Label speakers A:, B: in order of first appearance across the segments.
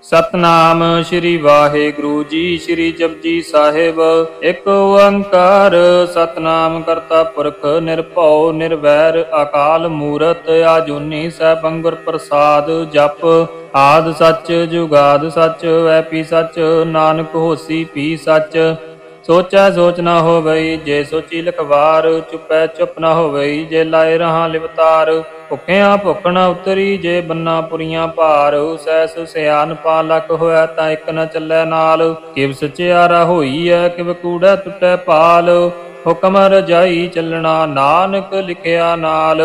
A: ਸਤਨਾਮ ਸ਼੍ਰੀ ਵਾਹਿਗੁਰੂ ਜੀ। ਸ਼੍ਰੀ ਜਪਜੀ ਸਾਹਿਬ। ਇੱਕ ਓੰਕਾਰ ਸਤਨਾਮ ਕਰਤਾ ਪੁਰਖ ਨਿਰਭਉ ਨਿਰਵੈਰ ਅਕਾਲ ਮੂਰਤ ਆਜੂਨੀ ਸੈਭੰ ਗੁਰ ਪ੍ਰਸਾਦ। ਜਪ ਆਦਿ ਸੱਚ ਜੁਗਾਦਿ ਸੱਚ ਐਪੀ ਸੱਚ ਨਾਨਕ ਹੋਸੀ ਪੀ ਸੱਚ। ਸੋਚੈ ਸੋਚ ਨਾ ਹੋਵਈ ਜੇ ਸੋਚੀ ਲਖਵਾਰ। ਚੁਪੈ ਚੁਪ ਨਾ ਹੋਵਈ ਜੇ ਲਾਏ ਰਹਾ ਲਿਵਤਾਰ। ਭੁੱਖਿਆਂ ਭੁੱਖ ਨਾ ਉਤਰੀ ਜੇ ਬੰਨਾ ਪੁਰੀਆਂ ਭਾਰ। ਸੈਸ ਸਿਆਨਪਾ ਲੱਖ ਹੋਇ ਤਾਂ ਇੱਕ ਨ ਚੱਲੈ ਨਾਲ। ਕਿਵ ਸਚਿਆਰਾ ਹੋਈਐ ਕਿਵ ਕੂੜੈ ਟੁੱਟੈ ਪਾਲ। ਹੁਕਮ ਰਜਾਈ ਚੱਲਣਾ ਨਾਨਕ ਲਿਖਿਆ ਨਾਲ।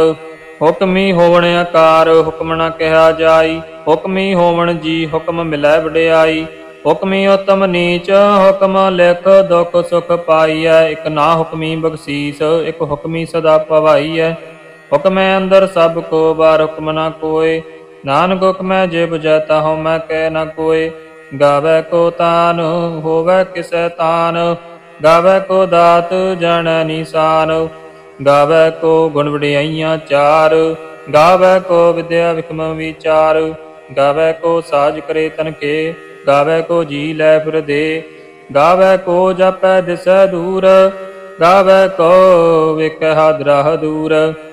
A: ਹੁਕਮੀ ਹੋਵਣ ਆਕਾਰ ਹੁਕਮ ਨ ਕਿਹਾ ਜਾਈ। ਹੁਕਮੀ ਹੋਵਣ ਜੀ ਹੁਕਮ ਮਿਲੈ ਵਡਿਆਈ। ਹੁਕਮੀ ਉਤਮ ਨੀਚ ਹੁਕਮ ਲਿਖ ਦੁਖ ਸੁਖ ਪਾਈਐ। ਇੱਕ ਨਾ ਹੁਕਮੀ ਬਖਸ਼ੀਸ ਇੱਕ ਹੁਕਮੀ ਸਦਾ ਪਵਾਈਐ। ਹੁਕਮੈ ਅੰਦਰ ਸਭ ਕੋ ਬਾਰ ਹੁਕਮ ਨਾ ਕੋਇ। ਨਾਨਕ ਹੁਕਮੈ ਜੇ ਬੁਝੈ ਤਾ ਹਉਮੈ ਕਹਿ ਨਾ ਕੋਇ। ਗਾਵੈ ਕੋ ਤਾਨ ਹੋਵੈ ਕਿਸੈ ਤਾਨ। ਗਾਵੈ ਕੋ ਦਾਤ ਜਾਣੈ ਨੀਸਾਨ। ਗਾਵੈ ਕੋ ਗੁਣ ਵਡਿਆਈਆਂ ਚਾਰ। ਗਾਵੈ ਕੋ ਵਿਦਿਆ ਵਿਖਮ ਵਿਚਾਰ। ਗਾਵੈ ਕੋ ਸਾਜ ਕਰੇ ਤਨਕੇ। ਗਾਵੈ ਕੋ ਜੀ ਲੈ ਫਿਰ ਦੇ। ਗਾਵੈ ਕੋ ਜਾਪੈ ਦਿਸੈ ਦੂਰ। ਗਾਵੈ ਕੋ ਵੇਖੈ ਹਾਦਰਾ ਦੂਰ।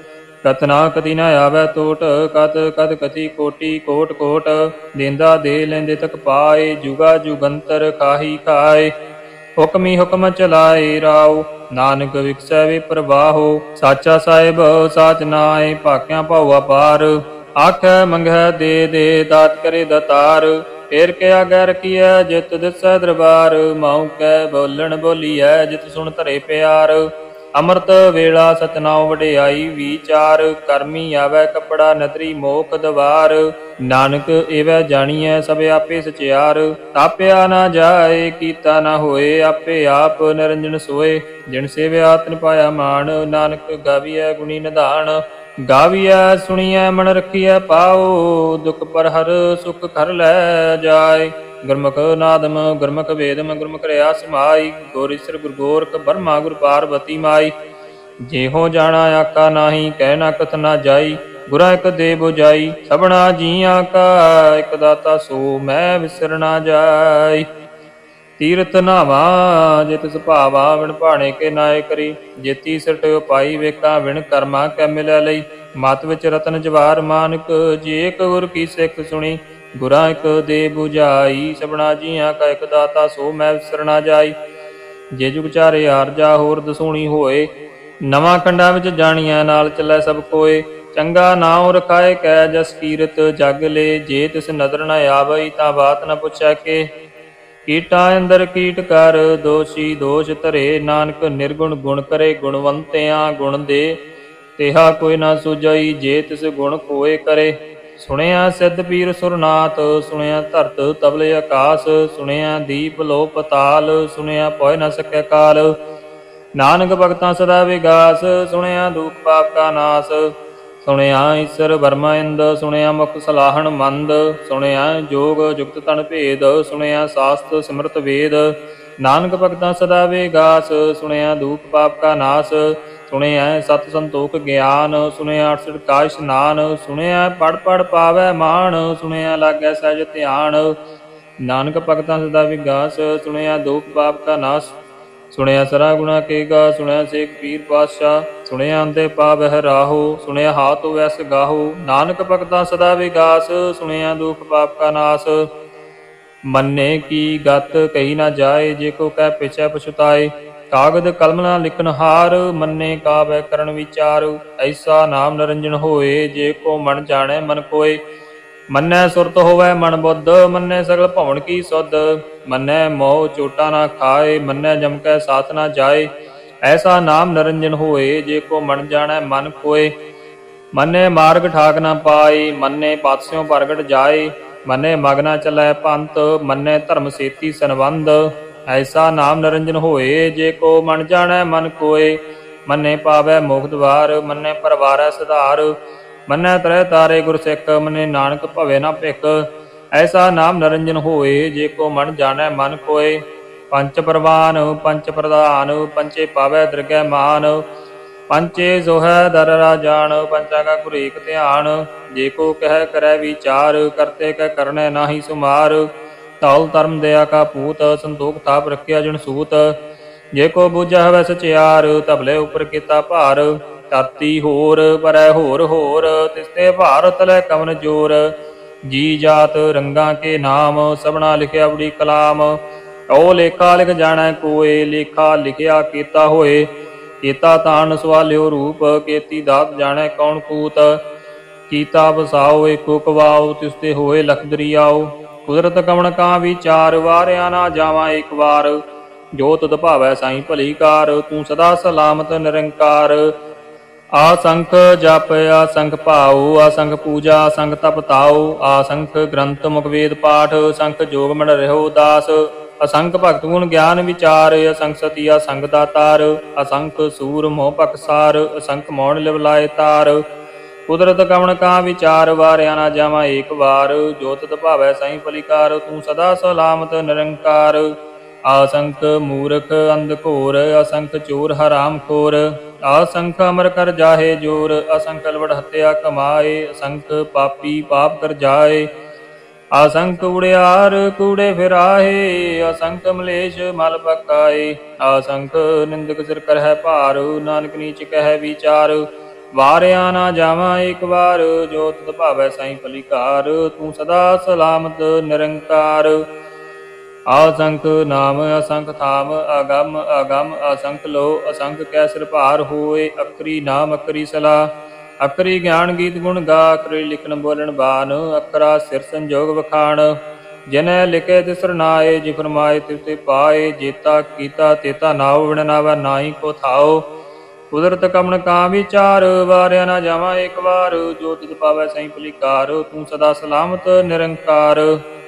A: ਕਥਨਾ ਕਤੀ ਨ ਆਵੈ ਟੋਟ ਕਤ ਕਤ ਕਤੀ ਕੋਟੀ ਕੋਟ ਕੋਟ। ਦੇਂਦਾ ਦੇ ਲੈਂਦੇ ਤਕ ਪਾਏ ਜੁਗਾ ਜੁਗੰਤਰ ਖਾਹੀ ਖਾਏ। ਹੁਕਮੀ ਹੁਕਮ ਚਲਾਏ ਰਾਉ ਨਾਨਕ ਵਿਖਸੈ ਵੇ ਪ੍ਰਵਾਹੋ। ਸਾਚਾ ਸਾਹਿਬ ਸਾਚ ਨਾਏ ਭਾਕਿਆ ਭਾਉ ਅਪਾਰ। ਆਖੈ ਮੰਗੈ ਦੇ ਦੇ ਦਾਤ ਕਰੇ ਦਾਤਾਰ। ਫੇਰ ਕਿਆ ਗੈ ਰਖੀਐ ਜਿਤ ਦਿਸੈ ਦਰਬਾਰ। ਮਾਉ ਕੈ ਬੋਲਣ ਬੋਲੀਐ ਜਿਤ ਸੁਣ ਧਰੇ ਪਿਆਰ। ਅੰਮ੍ਰਿਤ ਵੇਲਾ ਸਤਨਾਉ ਵਡਿਆਈ ਵਿਚਾਰ। ਕਰਮੀ ਆਵੈ ਕੱਪੜਾ ਨਦਰੀ ਮੋਖ ਦਵਾਰ। ਨਾਨਕ ਏਵੈ ਜਾਣੀਐ ਸਭ ਆਪੇ ਸਚਿਆਰ। ਤਾਪਿਆ ਨਾ ਜਾਏ ਕੀਤਾ ਨਾ ਹੋਏ ਆਪੇ ਆਪ ਨਿਰੰਜਨ ਸੋਏ। ਜਿਨ ਸੇਵਿਆ ਤਿਨ ਪਾਇਆ ਮਾਣ ਨਾਨਕ ਗਾਵੀਐ ਗੁਣੀ ਨਿਧਾਨ। ਗਾਵੀਐ ਸੁਣੀਐ ਮਨ ਰਖੀਐ ਪਾਉ। ਦੁਖ ਪਰ ਹਰ ਸੁਖ ਘਰ ਲੈ ਜਾਏ। ਗੁਰਮੁਖ ਨਾਦਮ ਗੁਰਮੁਖ ਵੇਦਮ ਗੁਰਮੁਖ ਰਿਆ ਸਮਾਈ। ਗੁਰ ਈਸਰ ਗੁਰ ਗੋਰਖ ਬਰਮਾ ਗੁਰ ਪਾਰਬਤੀ ਮਾਈ। ਜਿਹੋ ਜਾਣਾ ਆਕਾ ਨਾਹੀ ਕਹਿ ਨਾ ਕਥ ਨਾ ਜਾਈ। ਗੁਰਾਂ ਇੱਕ ਦੇ ਬੁਝਾਈ ਸਭਨਾ ਜੀਆਂ ਕਾ। ਇੱਕ ਦਾਤਾ ਸੋ ਮੈਂ ਵਿਸਰ ਨਾ ਜਾਈ। ਤੀਰਥ ਨਾਵਾ ਜਿਤ ਸੁਭਾਵਾ ਵਿਣ ਭਾਣੇ ਕੇ ਨਾਏ ਕਰੀ। ਜੇਤੀ ਸਿਰਟ ਉਪਾਈ ਵੇਖਾਂ ਵਿਣ ਕਰਮਾ ਕੈ ਮਿਲੈ ਲਈ। ਮਤ ਵਿੱਚ ਰਤਨ ਜਵਾਰ ਮਾਨਕ ਜੇ ਇੱਕ ਗੁਰ ਕੀ ਸਿੱਖ ਸੁਣੀ। ਗੁਰਾਂ ਇੱਕ ਦੇ ਬੁਝਾਈ ਸਭਨਾ ਜੀਆਂ ਕਾ। ਇੱਕ ਦਾਤਾ ਸੋ ਮੈਂ ਵਿਸਰ ਨਾ ਜਾਈ। ਜੇ ਜੁਗ ਚਾਰੇ ਆਰਜਾ ਹੋਰ ਦਸੂਣੀ ਹੋਏ। ਨਵਾਂ ਖੰਡਾਂ ਵਿੱਚ ਜਾਣੀਆਂ ਨਾਲ ਚੱਲੈ ਸਭ ਕੋਏ। ਚੰਗਾ ਨਾਉ ਰਖਾਏ ਕੈ ਜਸ ਕੀਰਤ ਜਗ ਲੈ। ਜੇ ਤਿਸ ਨਦਰ ਨ ਆਵਈ ਤਾਂ ਬਾਤ ਨ ਪੁੱਛੈ ਕੇ। ਕੀਟਾਂ ਅੰਦਰ ਕੀਟ ਕਰ ਦੋਸ਼ੀ ਦੋਸ਼ ਧਰੇ। ਨਾਨਕ ਨਿਰਗੁਣ ਗੁਣ ਕਰੇ ਗੁਣਵੰਤਿਆਂ ਗੁਣ ਦੇ। ਤਿਹਾ ਕੋਈ ਨਾ ਸੁਝਈ ਜੇ ਤਿਸ ਗੁਣ ਕੋਏ ਕਰੇ। ਸੁਣਿਆ ਸਿੱਧ ਪੀਰ ਸੁਰਨਾਥ ਸੁਣਿਆ ਧਰਤ ਤਬਲੇ ਆਕਾਸ। ਸੁਣਿਆ ਦੀਪ ਲੋ ਪਤਾਲ ਸੁਣਿਆ ਪੋਇ ਨ ਸਕੈ ਕਾਲ। ਨਾਨਕ ਭਗਤਾਂ ਸਦਾ ਵਿਗਾਸ ਸੁਣਿਆ ਦੁਖ ਪਾਪ ਕਾ ਨਾਸ। ਸੁਣਿਆ ਈਸਰ ਬਰਮਾ ਇੰਦ ਸੁਣਿਆ ਮੁਖ ਸਲਾਹਣ ਮੰਦ। ਸੁਣਿਆ ਜੋਗ ਜੁਗਤ ਤਨ ਭੇਦ ਸੁਣਿਆ ਸਾਸਤ ਸਿਮਰਤ ਵੇਦ। ਨਾਨਕ ਭਗਤਾਂ ਸਦਾ ਵਿਗਾਸ ਸੁਣਿਆ ਦੁਖ ਪਾਪ ਕਾ ਨਾਸ। ਸੁਣਿਆ ਸਤ ਸੰਤੋਖ ਗਿਆਨ ਸੁਣਿਆ 68 ਕਾ ਇਸ਼ਨਾਨ। ਸੁਣਿਆ ਪੜ ਪੜ ਪਾਵੈ ਮਾਣ ਸੁਣਿਆ ਲਾਗੈ ਸਹਿਜ ਧਿਆਨ। ਨਾਨਕ ਭਗਤਾਂ ਸਦਾ ਵਿਗਾਸ ਸੁਣਿਆ ਦੁਖ ਪਾਪ ਕਾ ਨਾਸ। ਸੁਣਿਆ ਸਰਾ ਗੁਣਾ ਕੇਗਾ ਸੁਣਿਆ ਸੇਖ ਪੀਰ ਪਾਤਸ਼ਾਹ। ਸੁਣਿਆ ਅੰਦੇ ਪਾਵਹਿ ਰਾਹੋ ਸੁਣਿਆ ਹਾਥ ਵੈਸ ਗਾਹੋ। ਨਾਨਕ ਭਗਤਾਂ ਸਦਾ ਵਿਗਾਸ ਸੁਣਿਆ ਦੁਖ ਪਾਪ ਕਾ ਨਾਸ। ਮੰਨੇ ਕੀ ਗਤ ਕਹੀ ਨਾ ਜਾਏ ਜੇ ਕੋ ਕਹਿ ਪਿਛੈ ਪਛੁਤਾਏ। ਕਾਗਦ ਕਲਮ ਨਾ ਲਿਖਨ ਹਾਰ ਮੰਨੇ ਕਾਵੈ ਕਰਨ ਵਿਚਾਰ। ਐਸਾ ਨਾਮ ਨਿਰੰਜਨ ਹੋਏ ਜੇ ਕੋ ਮਨ ਜਾਣੈ ਮਨ ਕੋਏ। ਮੰਨੈ ਸੁਰਤ ਹੋਵੈ ਮਨ ਬੁੱਧ ਮੰਨੈ ਸਗਲ ਭਵਨ ਕੀ ਸੁਧ। ਮੰਨੈ ਮੋਹ ਚੋਟਾ ਨਾ ਖਾਏ ਮੰਨੈ ਜਮ ਕੈ ਸਾਥ ਨਾ ਜਾਏ। ਐਸਾ ਨਾਮ ਨਿਰੰਜਨ ਹੋਏ ਜੇ ਕੋ ਮਨ ਜਾਣੈ ਮਨ ਕੋਏ। ਮੰਨੈ ਮਾਰਗ ਠਾਕ ਨਾ ਪਾਏ ਮੰਨੈ ਪਾਤਸਿਓ ਪ੍ਰਗਟ ਜਾਏ। ਮੰਨੈ ਮਗ ਨਾ ਚੱਲੈ ਪੰਥ ਮੰਨੈ ਧਰਮ ਸੇਤੀ ਸੰਬੰਧ। ਐਸਾ ਨਾਮ ਨਿਰੰਜਨ ਹੋਏ ਜੇ ਕੋ ਮਨ ਜਾਣੈ ਮਨ ਕੋਏ। ਮੰਨੈ ਪਾਵੈ ਮੋਖ ਦਵਾਰ ਮੰਨੈ ਪਰਵਾਰੈ ਸੁਧਾਰ। ਮੰਨੈ ਤਰੈ ਤਾਰੇ ਗੁਰ ਸਿੱਖ ਮੰਨੈ ਨਾਨਕ ਭਵੇ ਨਾ ਭਿਖ। ਐਸਾ ਨਾਮ ਨਿਰੰਜਨ ਹੋਏ ਜੇ ਕੋ ਮਨ ਜਾਣੈ ਮਨ ਕੋਏ। ਪੰਚ ਪ੍ਰਵਾਨ ਪੰਚ ਪ੍ਰਧਾਨ ਪੰਚੇ ਪਾਵੈ ਦਰਗਹਿ ਮਾਨ। ਪੰਚੇ ਸੋਹੈ ਦਰ ਰਾਜਾਨ, ਪੰਚਾਂ ਕਾ ਗੁਰ ਏਕ ਧਿਆਨ। ਜੇ ਕੋ ਕਹਿ ਕਰੈ ਵਿਚਾਰ, ਕਰਤੇ ਕੈ ਕਰਨੈ ਨਾਹੀ ਸੁਮਾਰ। ਧੌਲ ਧਰਮ ਦਇਆ ਕਾ ਪੂਤ, ਸੰਤੋਖ ਥਾਪ ਰੱਖਿਆ ਜਨ ਸੂਤ। ਜੇ ਕੋ ਬੁਝਾ ਹਵੈ ਸਚਿਆਰ, ਧਬਲੇ ਉਪਰ ਕੀਤਾ ਭਾਰ। ਧਰਤੀ ਹੋਰ ਪਰੈ ਹੋਰ ਹੋਰ, ਤਿਸਤੇ ਭਾਰ ਤਲੈ ਕਵਨ ਜੋਰ। ਜੀ ਜਾਤ ਰੰਗਾਂ ਕੇ ਨਾਮ, ਸਭਨਾ ਲਿਖਿਆ ਬੜੀ ਕਲਾਮ। ਓ ਲੇਖਾ ਲਿਖ ਜਾਣੈ ਕੋਏ, ਲੇਖਾ ਲਿਖਿਆ ਕੀਤਾ ਹੋਏ। ਕੀਤਾ ਤਾਣ ਸਵਾਲਿਓ ਰੂਪ, ਕੀਤੀ ਦਾਤ ਜਾਣੈ ਕੌਣ ਕੂਤ। ਕੀਤਾ ਵਸਾਓ ਏਕੋ ਕਵਾਓ, ਤਿਸਤੇ ਹੋਏ ਲਖ ਦਰਿਆਓ। ਕੁਦਰਤ ਕਵਣ ਕਾ ਵਿਚਾਰ, ਵਾਰਿਆ ਨਾ ਜਾਵਾਂ ਏਕ ਵਾਰ। ਜੋ ਤੁਧ ਭਾਵੈ ਸਾਈਂ ਭਲੀ ਕਾਰ, ਤੂੰ ਸਦਾ ਸਲਾਮਤ ਨਿਰੰਕਾਰ। ਆਸੰਖ ਜਪ ਆਸੰਖ ਭਾਉ, ਆਸੰਖ ਪੂਜਾ ਅਸੰਖ ਤਪ ਤਾਉ। ਆਸੰਖ ਗ੍ਰੰਥ ਮੁਖ ਵੇਦ ਪਾਠ, ਅਸੰਖ ਜੋਗ ਮਨ ਰਹਿਓ ਦਾਸ। ਅਸੰਖ ਭਗਤ ਗੁਣ ਗਿਆਨ ਵਿਚਾਰ, ਅਸੰਖ ਸਤੀ ਅਸੰਖ ਦਾਤਾਰ। ਅਸੰਖ ਸੂਰ ਮੋਹ ਪਕਸਾਰ, ਅਸੰਖ ਮੌਣ ਲਿਵ ਲਾਏ ਤਾਰ। ਕੁਦਰਤ ਕਵਣ ਕਾ ਵਿਚਾਰ, ਵਾਰਿਆ ਨਾ ਜਾਵਾਂ ਏਕ ਵਾਰ। ਜੋ ਤਿਤ ਭਾਵੈ ਸਾਈਂ ਭਲੀ ਕਾਰ, ਤੂੰ ਸਦਾ ਸਲਾਮਤ ਨਿਰੰਕਾਰ। ਆਸੰਖ ਮੂਰਖ ਅੰਧ ਘੋਰ, ਅਸੰਖ ਚੋਰ ਹਰਾਮ ਖੋਰ। ਅਸੰਖ ਅਮਰ ਕਰ ਜਾਹੇ ਜੋਰ, ਅਸੰਖ ਲਵੜ ਹੱਤਿਆ ਕਮਾਏ। ਅਸੰਖ ਪਾਪੀ ਪਾਪ ਕਰ ਜਾਏ, ਅਸੰਖ ਉੜਿਆਰ ਕੂੜੇ ਫਿਰਾਹੇ। ਅਸੰਖ ਮਲੇਸ਼ ਮਲ ਪਕਾਏ, ਅਸੰਖ ਨਿੰਦਕ ਸਿਰ ਕਰਹਿ ਭਾਰ। ਨਾਨਕ ਨੀਚ ਕਹਿ ਵਿਚਾਰ, ਵਾਰਿਆ ਨਾ ਜਾਵਾਂ ਏਕ ਵਾਰ। ਜੋ ਤਿਤ ਭਾਵੈ ਸਾਈਂ ਭਲੀ ਕਾਰ, ਤੂੰ ਸਦਾ ਸਲਾਮਤ ਨਿਰੰਕਾਰ। ਆਸੰਖ ਨਾਮ ਅਸੰਖ ਥਾਮ, ਅਗੰਮ ਅਗੰਮ ਅਸੰਖ ਲੋ। ਅਸੰਖ ਕੈ ਸਿਰ ਭਾਰ ਹੋਏ, ਅਕਰੀ ਨਾਮ ਅਕਰੀ ਸਲਾਹ। ਅਕਰੀ ਗਿਆਨ ਗੀਤ ਗੁਣ ਗਾ, ਅਕਰੀ ਲਿਖਣ ਬੋਲਣ ਬਾਨ। ਅਕਰਾ ਸਿਰ ਸੰਜੋਗ ਵਖਾਣ, ਜਿਨੈ ਲਿਖੇ ਤਿਸਰ ਨਾਏ। ਜੇ ਫਰਮਾਏ ਤਿਵ ਤੇ ਪਾਏ, ਜੇਤਾ ਕੀਤਾ ਤੇਤਾ ਨਾਉ। ਵਿਣ ਨਾਵੈ ਨਾਹੀ ਕੋ ਥਾਉ। ਕੁਦਰਤ ਕਵਣ ਕਾ ਵਿਚਾਰ, ਵਾਰਿਆ ਨਾ ਜਾਵਾਂ ਏਕ ਵਾਰ। ਜੋ ਤਿਤ ਪਾਵੈ ਸਾਈਂ ਭਲੀ ਕਾਰ, ਤੂੰ ਸਦਾ ਸਲਾਮਤ ਨਿਰੰਕਾਰ।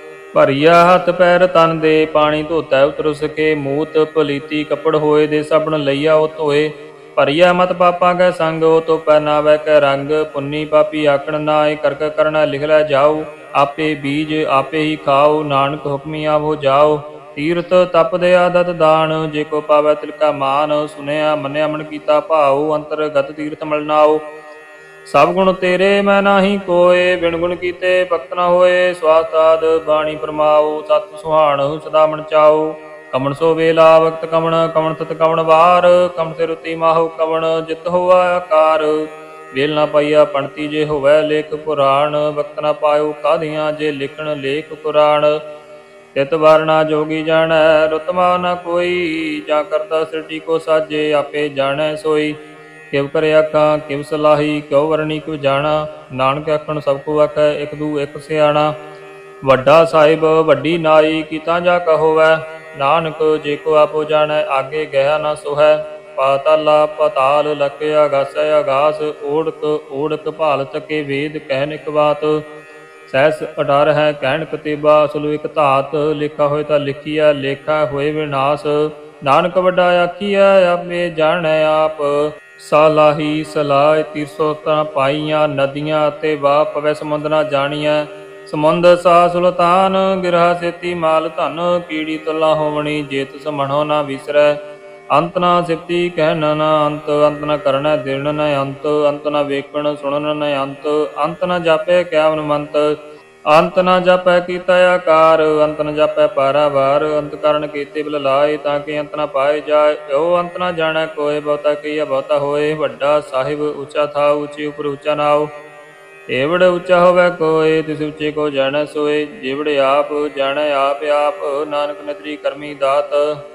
A: ਭਰੀਆ ਹੱਥ ਪੈਰ ਤਨ ਦੇ, ਪਾਣੀ ਧੋਤੈ ਉਤਰ ਸਕੇ। ਮੂਤ ਪਲੀਤੀ ਕੱਪੜ ਹੋਏ, ਦੇ ਸਾਬਣ ਲਈਆ ਉਹ ਧੋਏ। ਭਰੀਆ ਮਤ ਪਾਪਾਂ ਕੈ ਸੰਗ, ਉਹ ਤੋ ਪਹਿਨਾਵੈ ਕੈ ਰੰਗ। ਪੁੰਨੀ ਪਾਪੀ ਆਖਣ ਨਾਏ, ਕਰਕ ਕਰਨਾ ਲਿਖ ਲੈ ਜਾਉ। ਆਪੇ ਬੀਜ ਆਪੇ ਹੀ ਖਾਓ, ਨਾਨਕ ਹੁਕਮੀ ਆਵੋ ਜਾਓ। ਤੀਰਥ ਤਪ ਦਇਆ ਦਤ ਦਾਨ, ਜੇ ਕੋ ਪਾਵੈ ਤਿਲਕਾ ਮਾਨ। ਸੁਨਿਆ ਮੰਨਿਆ ਮਨ ਕੀਤਾ ਭਾਉ, ਅੰਤਰਗਤ ਤੀਰਥ ਮਲ ਨਾਉ। ਸਭ ਗੁਣ ਤੇਰੇ ਮੈਂ ਨਾਹੀ ਕੋਏ, ਬਿਨ ਗੁਣ ਕੀਤੇ ਭਗਤ ਨ ਹੋਏ। ਸਵਾਸਾਦ ਬਾਣੀ ਫਰਮਾਓ, ਸਤ ਸੁਹਾਣ ਸਦਾ ਮਨ ਚਾਓ। ਕਮਣ ਸੋ ਵੇਲਾ ਵਕਤ ਕਮਣ, ਕਮਣ ਤਤ ਕਮਣ ਵਾਰ। ਕਮਣ ਤੇ ਰੁਤੀ ਮਾਹੋ ਕਮਣ, ਜਿਤ ਹੋਆ ਆਕਾਰ। ਵੇਲ ਨਾ ਪਾਈਆ ਪੰਡਤੀ, ਜੇ ਹੋਵੈ ਲੇਖ ਪੁਰਾਣ। ਵਕਤ ਨਾ ਪਾਇਓ ਕਾਧੀਆਂ, ਜੇ ਲਿਖਣ ਲੇਖ ਕੁਰਾਨ। ਤਿਤ ਵਾਰਣਾ ਜੋਗੀ ਜਾਣੈ, ਰੁਤਮਾ ਨਾ ਕੋਈ। ਜਾਂ ਕਰਤਾ ਸ੍ਰਿਸ਼ਟੀ ਕੋ ਸਾਜੇ, ਆਪੇ ਜਾਣੈ ਸੋਈ। ਕਿਵ ਕਰੇ ਆਖਾਂ ਕਿਵ ਸਲਾਹੀ, ਕਿਉ ਵਰਣੀ ਕਿਵ ਜਾਣਾ। ਨਾਨਕ ਆਖਣ ਸਭ ਕੋ ਆਖੈ, ਇਕ ਦੂ ਇਕ ਸਿਆਣਾ। ਵੱਡਾ ਸਾਹਿਬ ਵੱਡੀ ਨਾਈ, ਕੀਤਾ ਜਾ ਕਹੋਵੈ। ਨਾਨਕ ਜੇ ਕੋ ਆਪੋ ਜਾਣੈ, ਆਗੇ ਗਿਆ ਨਾ ਸੋਹੈ। ਪਾਤਾਲਾ ਪਤਾਲ, ਲਖ ਆਗਾਸੈ ਆਗਾਸ। ਓੜਕ ਓੜਕ ਭਾਲਤ ਕੇ ਵੇਦ ਕਹਿਨ ਇਕ ਬਾਤ। ਸਹਿਸ ਅਡਰ ਹੈ ਕਹਿਣ ਕਤੇਬਾ, ਸੁਲੂ ਇਕ ਧਾਤ। ਲਿਖਾ ਹੋਏ ਤਾਂ ਲਿਖੀਐ, ਲੇਖਾ ਹੋਏ ਵਿਨਾਸ਼। ਨਾਨਕ ਵੱਡਾ ਆਖੀਐ, ਆਪੇ ਜਾਣੈ ਆਪ। ਸਾਲਾਹੀ ਸਲਾਹ ਤੀਰਸੋਤਾਂ ਪਾਈਆਂ, ਨਦੀਆਂ ਅਤੇ ਵਾਹ ਪਵੈ ਸਮੁੰਦ ਨਾ ਜਾਣੀਐ। ਸਮੁੰਦ ਸਾ ਸੁਲਤਾਨ, ਗਿਰਹਾ ਸੇਤੀ ਮਾਲ ਧਨ। ਕੀੜੀ ਤੁਲਾ ਹੋਵਣੀ, ਜੇ ਤਿਸ ਮਨੋ ਨਾ ਵਿਸਰੈ। ਅੰਤ ਨਾ ਸਿਫਤੀ ਕਹਿਣ ਨਾ ਅੰਤ, ਅੰਤ ਨਾ ਕਰਨੈ ਦਿਨ ਨ ਅੰਤ। ਅੰਤ ਨਾ ਵੇਖਣ ਸੁਣਨ ਨ ਅੰਤ, ਅੰਤ ਨਾ ਜਾਪੈ ਕਿਆ ਮਨਮੰਤ। ਅੰਤ ਨਾ ਜਾਪੈ ਕੀਤਾ ਆਕਾਰ, ਅੰਤ ਨ ਜਾਪੈ ਪਾਰਾਵਾਰ। ਅੰਤ ਕਾਰਨ ਕੀਤੇ ਬਿਲ ਲਾਏ, ਤਾਂ ਕਿ ਅੰਤ ਨਾ ਪਾਏ ਜਾਏ। ਉਹ ਅੰਤ ਨਾ ਜਾਣੈ ਕੋਏ, ਬਹੁਤਾ ਕਹੀਆ ਬਹੁਤਾ ਹੋਏ। ਵੱਡਾ ਸਾਹਿਬ ਉੱਚਾ ਥਾ, ਉੱਚੇ ਉਪਰ ਉੱਚਾ ਨਾਉ। ਏਵੜ ਉੱਚਾ ਹੋਵੈ ਕੋਏ, ਤਿਸ ਉੱਚੇ ਕੋ ਜਾਣੈ ਸੋਏ। ਜਿਵੜ ਆਪ ਜਾਣੈ ਆਪ ਆਪ, ਨਾਨਕ ਨਦਰੀ ਕਰਮੀ ਦਾਤ।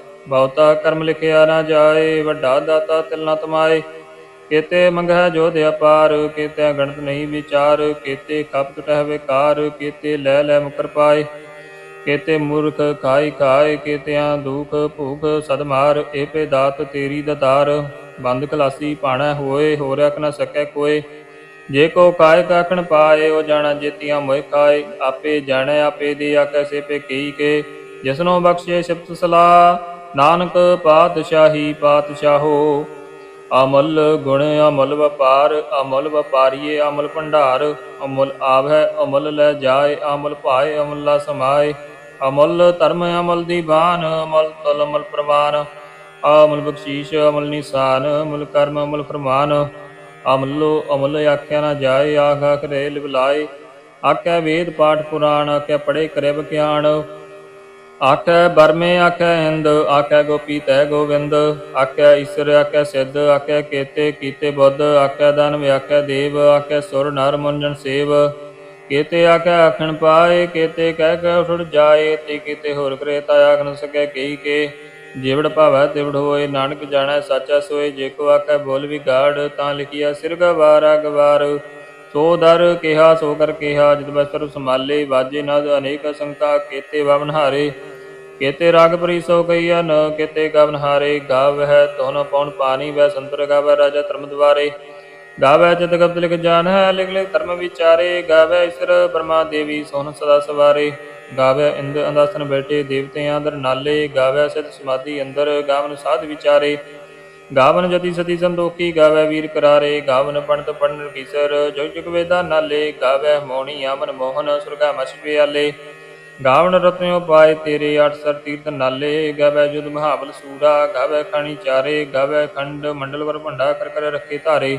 A: ਬਹੁਤਾ ਕਰਮ ਲਿਖਿਆ ਨਾ ਜਾਏ, ਵੱਡਾ ਦਾਤਾ ਤਿਲ ਨਾ ਤਮਾਏ। ਕੇਤੇ ਮੰਗਹਿ ਜੋਧ ਅਪਾਰ, ਕੇਤੇ ਗਣਤ ਨਹੀਂ ਵਿਚਾਰ। ਕੇਤੇ ਖਪਤ ਟਹਿ ਵਿਕਾਰ, ਕੇਤੇ ਲੈ ਲੈ ਮੁਕਰ ਪਾਏ। ਕੇਤੇ ਮੂਰਖ ਖਾਈ ਖਾਏ, ਕੇਤਿਆਂ ਦੁਖ ਭੂਖ ਸਦ ਮਾਰ। ਏਪੇ ਦਾਤ ਤੇਰੀ ਦਤਾਰ, ਬੰਦ ਖਲਾਸੀ ਭਾਣੈ ਹੋਏ। ਹੋ ਰਖ ਨ ਸਕੈ ਕੋਏ, ਜੇ ਕੋ ਕਾਇ ਕਾਖਣ ਪਾਏ। ਉਹ ਜਾਣਾ ਜੇਤੀਆਂ ਮੋਇ ਖਾਏ, ਆਪੇ ਜਾਣੈ ਆਪੇ ਦੇ ਆਖੈ ਸੇਪੇ ਕਈ ਕੇ। ਜਿਸਨੋ ਬਖਸ਼ੇ ਸਿਫਤ ਸਲਾਹ, ਨਾਨਕ ਪਾਤਸ਼ਾਹੀ ਪਾਤਸ਼ਾਹੋ। ਅਮਲ ਗੁਣ ਅਮਲ ਵਪਾਰ, ਅਮਲ ਵਪਾਰੀਏ ਅਮਲ ਭੰਡਾਰ। ਅਮੁੱਲ ਆਵੈ ਅਮੁੱਲ ਲੈ ਜਾਏ, ਅਮੁੱਲ ਭਾਏ ਅਮੁੱਲਾ ਸਮਾਏ। ਅਮੁੱਲ ਧਰਮ ਅਮਲ ਦੀ ਬਾਨ, ਅਮਲ ਤਲ ਅਮਲ ਪ੍ਰਵਾਨ। ਅਮਲ ਬਖਸ਼ੀਸ਼ ਅਮਲ ਨਿਸ਼ਾਨ ਅਮਲ ਕਰਮ ਅਮਲ ਫਰਮਾਨ। ਅਮਲੋ ਅਮਲ ਆਖਿਆ ਨਾ ਜਾਏ ਆਖ ਆਖ ਰਹੇ ਲਿਵਲਾਏ। ਆਖਿਆ ਵੇਦ ਪਾਠ ਪੁਰਾਣ ਆਖਿਆ ਪੜ੍ਹੇ ਕਰੇ ਵਿਗਿਆਨ। ਆਖਿਆ ਬਰਮੇ ਆਖਿਆ ਹਿੰਦ ਆਖਿਆ ਗੋਪੀ ਤੈ ਗੋਵਿੰਦ। ਆਖਿਆ ਈਸ਼ਰ ਆਖਿਆ ਸਿੱਧ ਆਖਿਆ ਕੇਤੇ ਕੀਤੇ ਬੁੱਧ। ਆਖਿਆ ਦਾਨਵ ਆਖਿਆ ਦੇਵ ਆਖਿਆ ਸੁਰ ਨਰ ਮੁੰਜਨ ਸੇਵ। ਕੇਤੇ ਆਖਿਆ ਆਖਣ ਪਾਏ ਕੇਤੇ ਕਹਿ ਕੇ ਉਠ ਜਾਏ। ਤੇ ਕੀਤੇ ਹੋਰ ਕਰੇ ਤਾ ਆਖ ਨ ਸਕੈ ਕਹੀ ਕੇ। ਜਿਵੜ ਭਾਵੈ ਤਿਵੜ ਹੋਏ ਨਾਨਕ ਜਾਣੈ ਸਾਚਾ ਸੋਏ। ਜੇ ਕੋ ਆਖੈ ਬੋਲ ਵਿਗਾੜ ਤਾਂ ਲਿਖਿਆ ਸਿਰ ਗਵਾਰਾ ਗਵਾਰ। ਸੋ ਦਰ ਕਿਹਾ ਸੋ ਕਰ ਕਿਹਾ ਜਿਤ ਬਸਤਰ ਸੰਭਾਲੇ। ਵਾਜੇ ਨਦ ਅਨੇਕ ਸੰਕਾ ਕੇਤੇ ਵਵਨ ਹਾਰੇ। ਕੇਤੇ ਰਾਗ ਪਰੀ ਸੋ ਕਈਆ ਨ ਕੇਤੇ ਗਵਨ ਹਾਰੇ। ਗਾਵਹਿ ਤੁਨ ਪਉਣ ਪਾਣੀ ਵੈ ਸੰਤਰ ਗਾਵੈ ਰਾਜਾ ਧਰਮ ਦੁਆਰੇ। ਗਾਵੈ ਚਿਤ ਗਪਤ ਲਿਖ ਜਾਨ ਹੈ ਲਿਖ ਲਿਖ ਧਰਮ ਵਿਚਾਰੇ। ਗਾਵੈ ਈਸਰ ਬ੍ਰਹਮਾ ਦੇਵੀ ਸੋਹਣ ਸਦਾ ਸਵਾਰੇ। ਗਾਵੈ ਇੰਦ ਅੰਦਾਸਨ ਬੈਠੇ ਦੇਵਤਿਆਂ ਦਰ ਨਾਲੇ। ਗਾਵੈ ਸਿਧ ਸਮਾਧੀ ਅੰਦਰ ਗਾਵਨ ਸਾਧ ਵਿਚਾਰੇ। ਗਾਵਨ ਜਤੀ ਸਤੀ ਸੰਤੋਖੀ ਗਾਵੈ ਵੀਰ ਕਰਾਰੇ। ਗਾਵਨ ਪੰਡਤ ਪੰਡਨ ਕੀਸਰ ਜੁਗ ਜੁਗ ਵੇਦਾ ਨਾਲੇ। ਗਾਵੈ ਮੋਹਣੀ ਆਮਨ ਮੋਹਨ ਸੁਰਗਾ ਮਛ ਪਿਆਲੇ। ਗਾਵਨ ਰਤਨਿਓ ਪਾਏ ਤੇਰੇ ਅੱਠ ਸਰ ਤੀਰਥ ਨਾਲੇ। ਗਾਵੈ ਜੁਦ ਮਹਾਬਲ ਸੂਰਾ ਗਾਵੈ ਖਾਣੀ ਚਾਰੇ। ਗਾਵੈ ਖੰਡ ਮੰਡਲ ਵਰ ਭੰਡਾ ਕਰ ਕਰ ਰੱਖੇ ਧਾਰੇ।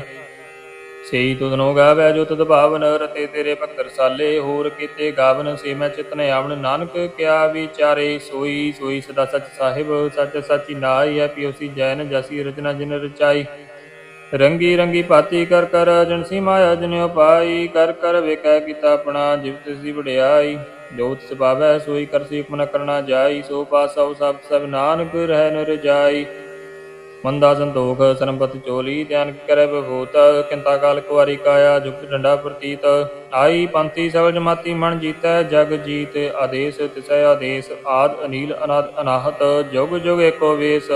A: ਸਈ ਤੁਧਨੋ ਗਾਵੈ ਜੋ ਤੁਧ ਭਾਵਨ ਰਤੇ ਤੇਰੇ ਭਗਤ ਰਸਾਲੇ। ਹੋਰ ਕੀਤੇ ਗਾਵਨ ਸੇ ਮੈਂ ਚਿਤਨ ਆਵਣ ਨਾਨਕ ਕਿਆ ਵਿਚਾਰੇ। ਸੋਈ ਸੋਈ ਸਦਾ ਸਚ ਸਾਹਿਬ ਸਚ ਸਾਚੀ ਨਾਈ ਹੈ ਪਿਓਸੀ ਜੈਨ ਜਸੀ ਰਚਨਾ ਜਿਨ ਰਚਾਈ। ਰੰਗੀ ਰੰਗੀ ਭਾਤੀ ਕਰ ਕਰ ਜਨਸੀ ਮਾਇਆ ਜਨਿਓ ਪਾਈ। ਕਰ ਕਰ ਵੇਖੈ ਕੀਤਾ ਆਪਣਾ ਜਿਵ ਤਿਸੀ ਵਡਿਆਈ। ਜੋ ਤਿਸ ਭਾਵੈ ਸੋਈ ਕਰਸੀ ਹੁਕਮ ਨ ਕਰਨਾ ਜਾਈ। ਸੋ ਪਾਸਾ ਸਭ ਸਭ ਨਾਨਕ ਰਹਿ ਨ ਰਜਾਈ। ਮੰਦਾ ਸੰਤੋਖ ਸਰਮਪਤ ਚੋਲੀ ਧਿਆਨ ਕਰੇ ਬਭੂਤ। ਕਿੰਤਾ ਕਾਲ ਕੁਆਰੀ ਕਾਇਆ ਜੁਗਤ ਡੰਡਾ ਪ੍ਰਤੀਤ। ਆਈ ਪੰਥੀ ਸਭ ਜਮਾਤੀ ਮਨ ਜੀਤੈ ਜਗ ਜੀਤ। ਆਦੇਸ਼ ਤਿਸੈ ਆਦੇਸ਼ ਆਦ ਅਨੀਲ ਅਨਾਦ ਅਨਾਹਤ। ਜੁਗ ਜੁਗ ਏਕੋ ਵੇਸ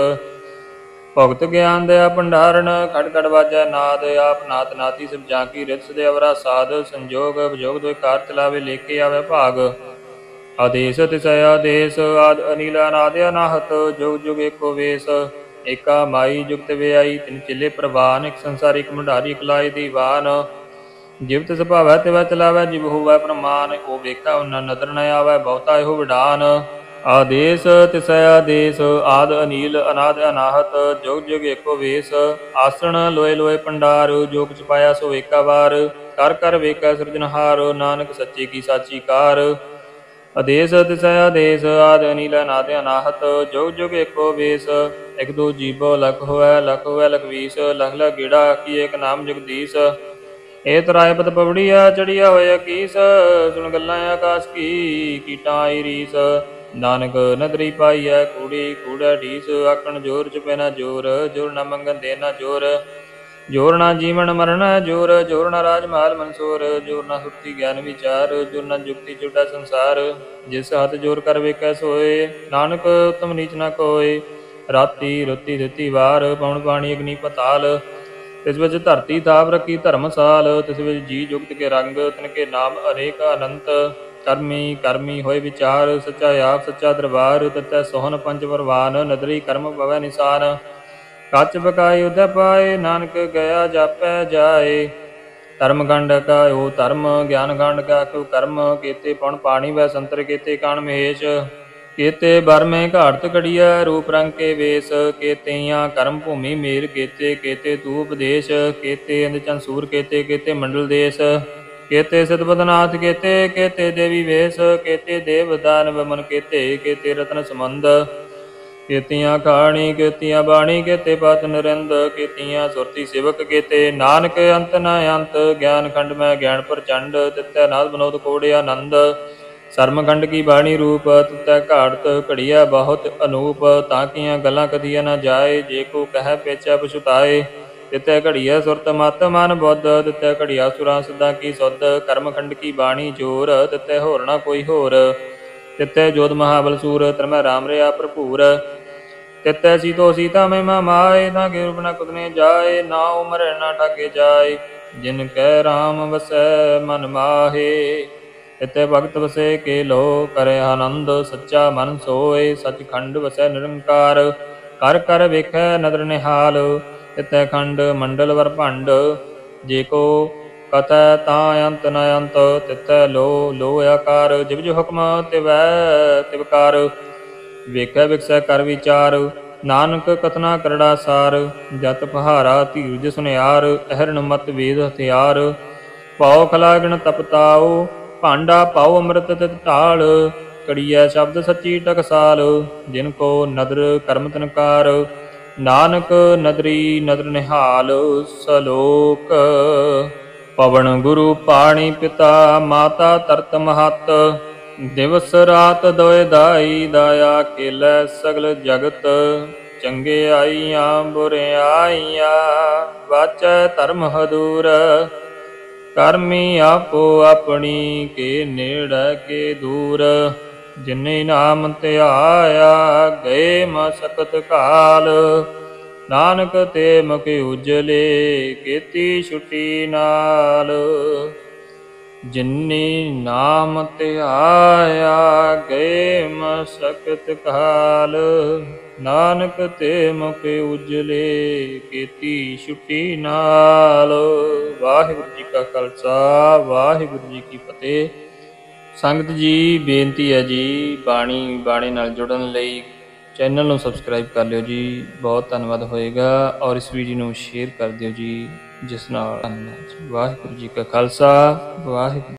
A: ਭਗਤ ਗਿਆਨ ਦਇਆ ਭੰਡਾਰਨ। ਖੜ ਖੜ ਵਾਜੈ ਨਾਦ ਆਪ ਨਾਤ ਨਾਤੀ ਸਭ ਜਾਂ ਕੀ ਰਿਤ ਸਦੇ ਅਵਰਾ ਸਾਧ। ਸੰਜੋਗ ਵਿਜੋਗ ਦੋਇ ਕਾਰ ਚਲਾਵੇ ਲੇਖੇ ਆਵੇ ਭਾਗ। ਆਦੇਸ਼ ਤਿਸੈ ਆਦੇਸ਼ ਆਦ ਅਨੀਲ ਅਨਾਦ ਅਨਾਹਤ। ਜੁਗ ਜੁਗ ਏਕੋ ਵੇਸ ਏਕਾ ਮਾਈ ਜੁਗਤ ਵਿਆਈ। ਤਿਨ ਚਿਲੇ ਪ੍ਰਵਾਨ ਇੱਕ ਸੰਸਾਰੀ ਇੱਕ ਮੰਡਾਰੀ ਇੱਕ ਲਾਏ ਦੀਵਾਨ। ਜਿਵ ਤਿਸ ਭਾਵੈ ਤਿਵੈ ਚਲਾਵੈ ਜਿਵ ਹੋਵੈ ਪ੍ਰਮਾਨ। ਉਹ ਵੇਖੈ ਉਹਨਾਂ ਨਦਰ ਨ ਆਵੈ ਬਹੁਤਾ ਇਹੋ ਵਿਡਾਨ। ਆਦੇਸ਼ ਤਿਸੈ ਆਦੇਸ਼ ਆਦ ਅਨੀਲ ਅਨਾਦ ਅਨਾਹਤ। ਜੁਗ ਜੁਗ ਏਕੋ ਵੇਸ ਆਸਣ ਲੋਏ ਲੋਏ ਭੰਡਾਰ। ਜੋ ਕੁਛ ਪਾਇਆ ਸੋ ਏਕਾ ਵਾਰ। ਕਰ ਕਰ ਵੇਖੈ ਸਿਰਜਨਹਾਰ ਨਾਨਕ ਸੱਚੇ ਕੀ ਸਾਚੀ ਕਾਰ। ਆਦੇਸ਼ ਤਿਸੈ ਆਦੇਸ਼ ਆਦ ਅਨੀਲ ਅਨਾਦ ਅਨਾਹਤ। ਜੁਗ ਜੁਗ ਏਕੋ ਵੇਸ ਇਕ ਦੋ ਜੀਬੋ ਲਖ ਹੋਵੈ ਲਖ ਵੀਸ। ਲਖ ਲਖ ਗੇੜਾ ਕੀ ਏਕ ਨਾਮ ਜਗਦੀਸ਼। ਏ ਤਰਾਏ ਪਤ ਪਵੜੀਆ ਚੜੀਆ ਹੋਇਆ ਕੀਸ। ਸੁਣ ਗੱਲਾਂ ਆਕਾਸ਼ ਕੀ ਕੀਟਾਂ ਆਈ ਰੀਸ। ਨਾਨਕ ਨਦਰੀ ਪਾਈਐ ਕੂੜੀ ਕੂੜਾ ਢੀਸ। ਆਖਣ ਜੋਰ ਚੁਪੈ ਨਾ ਜੋਰ ਜੋਰ ਨਾ ਮੰਗਣ ਦੇ ਨਾ ਜੋਰ। ਜੋਰ ਨਾ ਜੀਵਨ ਮਰਨ ਜੋਰ ਜੋਰ ਨਾ ਰਾਜ ਮਹਾਲ ਮਨਸੂਰ। ਜੋਰ ਨਾ ਸੁਰਤੀ ਗਿਆਨ ਵਿਚਾਰ ਜੋਰ ਨਾ ਜੁਗਤੀ ਝੂਠਾ ਸੰਸਾਰ। ਜਿਸ ਹੱਥ ਜੋਰ ਕਰ ਵੇਖੈ ਸੋਏ ਨਾਨਕ ਉਤਮ ਨੀਚ ਨਾ ਕੋਏ। ਰਾਤੀ ਰੁੱਤੀ ਦਿੱਤੀ ਵਾਰ ਪਉਣ ਪਾਣੀ ਅਗਨੀ ਪਤਾਲ। ਤਿਸ ਵਿੱਚ ਧਰਤੀ ਤਾਪ ਰੱਖੀ ਧਰਮਸਾਲ। ਤਿਸ ਵਿੱਚ ਜੀ ਜੁਗਤ ਕੇ ਰੰਗ ਤਿਨ ਕੇ ਨਾਮ ਅਨੇਕ ਅਨੰਤ। ਕਰਮੀ ਕਰਮੀ ਹੋਏ ਵਿਚਾਰ ਸੱਚਾ ਆਪ ਸੱਚਾ ਦਰਬਾਰ। ਤਤੈ ਸੋਹਨ ਪੰਜ ਪਰਵਾਨ ਨਦਰੀ ਕਰਮ ਪਵੈ ਨਿਸ਼ਾਨ। ਕੱਚ ਬਕਾਈ ਉਦੈ ਪਾਏ ਨਾਨਕ ਗਿਆ ਜਾਪੈ ਜਾਏ। ਧਰਮ ਗੰਡ ਕਾਇਓ ਧਰਮ ਗਿਆਨ ਗੰਡ ਕਾ ਕੋ ਕਰਮ। ਕੇਤੇ ਪਉਣ ਪਾਣੀ ਵੈ ਸੰਤਰ ਕੇਤੇ ਕਾਣ ਮਹੇਸ਼। ਕੇਤੇ ਬਰਮੇ ਘਾੜਤ ਘੜੀਐ ਰੂਪ ਰੰਗ ਕੇ ਵੇਸ। ਕੇਤੇਆਂ ਕਰਮ ਭੂਮੀ ਮੇਰ ਕੇਤੇ ਕੇਤੇ ਤੂ ਉਪਦੇਸ਼। ਕੇਤੇ ਇੰਦ ਚੰਸੂਰ ਕੇਤੇ ਕੇਤੇ ਮੰਡਲ ਦੇਸ਼। ਕੇਤੇ ਸਿਧ ਬਦਨਾਥ ਕੇਤੇ ਕੇਤੇ ਦੇਵੀ ਵੇਸ। ਕੇਤੇ ਦੇਵ ਦਾਨਵ ਮਨ ਕੇਤੇ ਕੇਤੇ ਰਤਨ ਸੰਬੰਧ। ਕੇਤੀਆਂ ਖਾਣੀ ਕੇਤੀਆਂ ਬਾਣੀ ਕੇਤੇ ਪਤ ਨਰਿੰਦ। ਕੇਤੀਆਂ ਸੁਰਤੀ ਸੇਵਕ ਕੇਤੇ ਨਾਨਕ ਅੰਤ ਨ ਅੰਤ। ਗਿਆਨ ਖੰਡ ਮੈਂ ਗਿਆਨ ਪ੍ਰਚੰਡ ਤਿਤੈ ਨਾਦ ਬਨੋਦ ਕੋੜੇ ਆਨੰਦ। ਸਰਮ ਖੰਡ ਕੀ ਬਾਣੀ ਰੂਪ ਤਿਤੈ ਘਾੜਤ ਘੜੀਐ ਬਹੁਤ ਅਨੂਪ। ਤਾਂ ਕੀਆਂ ਗੱਲਾਂ ਕਥੀਆ ਨਾ ਜਾਏ ਜੇ ਕੋ ਕਹਿ ਪੇਚੈ ਪਛੁਤਾਏ। ਤਿਤੈ ਘੜੀਐ ਸੁਰਤ ਮਤ ਮਨ ਬੁੱਧ। ਤਿਤੈ ਘੜੀਆ ਸੁਰਾਂ ਸਿੱਧਾਂ ਕੀ ਸੁਧ। ਕਰਮ ਖੰਡ ਕੀ ਬਾਣੀ ਜੋਰ ਤਿਤੈ ਹੋਰ ਨਾ ਕੋਈ ਹੋਰ। ਤਿਤੈ ਜੋਧ ਮਹਾਬਲ ਸੂਰ ਧਰਮੈ ਰਾਮ ਰਿਆ ਭਰਪੂਰ। ਤਿਤੈ ਸੀਤੋ ਸੀਤਾ ਮਹਿਮਾ ਮਾਏ। ਨਾ ਗਿਰ ਬਿਨਾ ਕੁਦਨੇ ਜਾਏ ਨਾ ਉਮਰ ਨਾ ਠਾਗੇ ਜਾਏ। ਜਿਨ ਕੈ ਰਾਮ ਵਸੈ ਮਨ ਮਾਹੇ। ਤਿਤੈ ਭਗਤ ਵਸੇ ਕੇ ਲੋ ਕਰੇ ਆਨੰਦ। ਸੱਚਾ ਮਨ ਸੋਏ ਸਚਖੰਡ ਵਸੈ ਨਿਰੰਕਾਰ। ਕਰ ਕਰ ਵੇਖੈ ਨਦਰ ਨਿਹਾਲ। ਤਿਤੈ ਖੰਡ ਮੰਡਲ ਵਰ ਭੰਡ। ਜੇ ਕੋ ਕਥੈ ਤਾਂ ਅੰਤ ਨ ਅੰਤ। ਤਿਤੈ ਲੋ ਲੋ ਆਕਾਰ। ਜਿਵ ਜਿਵ ਹੁਕਮ ਤਿਵੈ ਤਿਵਕਾਰ। ਵੇਖੈ ਵਿਖਸੈ ਕਰ ਵਿਚਾਰ। ਨਾਨਕ ਕਥਨਾ ਕਰੜਾ ਸਾਰ, ਜਤ ਪਹਾਰਾ ਧੀਰਜ ਸੁਨਿਆਰ, ਅਹਰਣ ਮਤ ਵੇਦ ਹਥਿਆਰ, ਪਾਉ ਖਲਾਗਣ ਤਪਤਾਓ, ਭਾਂਡਾ ਪਾਉ ਅੰਮ੍ਰਿਤ ਤਿਤ ਢਾਲ, ਕੜੀਐ ਸ਼ਬਦ ਸੱਚੀ ਟਕਸਾਲ, ਜਿਨ ਕੋ ਨਦਰ ਕਰਮ ਤਨਕਾਰ, ਨਾਨਕ ਨਦਰੀ ਨਦਰ ਨਿਹਾਲ। ਸਲੋਕ ਪਵਨ ਗੁਰੂ ਪਾਣੀ ਪਿਤਾ, ਮਾਤਾ ਤਰਤ ਮਹਤ, ਦਿਵਸ ਰਾਤ ਦੋਇ ਦਾਈ, ਦਾਇਆ ਖੇਲੈ ਸਗਲ ਜਗਤ, ਚੰਗਿਆਈਆਂ ਬੁਰਿਆਈਆਂ, ਵਾਚੈ ਧਰਮ ਹਦੂਰ, ਕਰਮੀ ਆਪੋ ਆਪਣੀ, ਕੇ ਨੇੜੇ ਕੇ ਦੂਰ, ਜਿਨੇ ਨਾਮ ਧਿਆਇਆ, ਗਏ ਮਸਕਤ ਕਾਲ, ਨਾਨਕ ਤੇ ਮੁਖ ਉਜਲੇ, ਕੀਤੀ ਛੁਟੀ ਨਾਲ, ਜਿਨੇ ਨਾਮ ਧਿਆਇਆ, ਗਏ ਮਸਕਤ ਕਾਲ, ਨਾਨਕ ਤੇ ਮੁਖ ਉਜਲੇ, ਕੀਤੀ ਛੁਟੀ ਨਾਲ। ਵਾਹਿਗੁਰੂ ਜੀ ਕਾ ਖਾਲਸਾ, ਵਾਹਿਗੁਰੂ ਜੀ ਕੀ ਫਤਿਹ। ਸੰਗਤ ਜੀ ਬੇਨਤੀ ਹੈ ਜੀ, ਬਾਣੀ ਨਾਲ ਜੁੜਨ ਲਈ ਚੈਨਲ ਨੂੰ ਸਬਸਕ੍ਰਾਈਬ ਕਰ ਲਿਓ ਜੀ, ਬਹੁਤ ਧੰਨਵਾਦ ਹੋਏਗਾ। ਔਰ ਇਸ ਵੀਡੀਓ ਨੂੰ ਸ਼ੇਅਰ ਕਰ ਦਿਓ ਜੀ, ਜਿਸ ਨਾਲ ਧੰਨਵਾਦ। ਵਾਹਿਗੁਰੂ ਜੀ ਕਾ ਖਾਲਸਾ, ਵਾਹਿਗੁਰੂ।